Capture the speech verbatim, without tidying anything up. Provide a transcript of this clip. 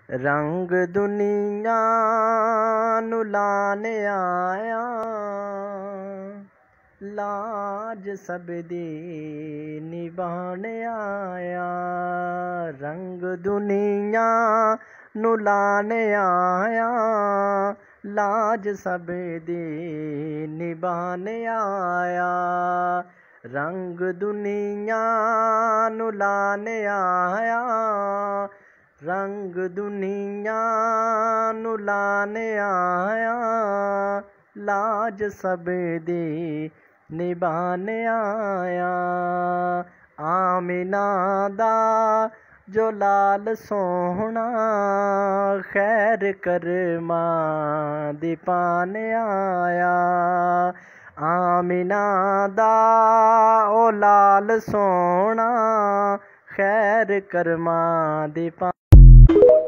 रंग दुनिया नू लाने आया, लाज सब दी निभाने आया। रंग दुनिया नू लाने आया, लाज सब दी निभाने आया। रंग दुनिया नू लाने आया, रंग दुनिया नू लाने आया, लाज सब दी निभाने आया। आमिना दा जो लाल सोहना, खैर करमा दी पाने आया। आमिना दा ओ लाल सोहना, खैर करमा दी पा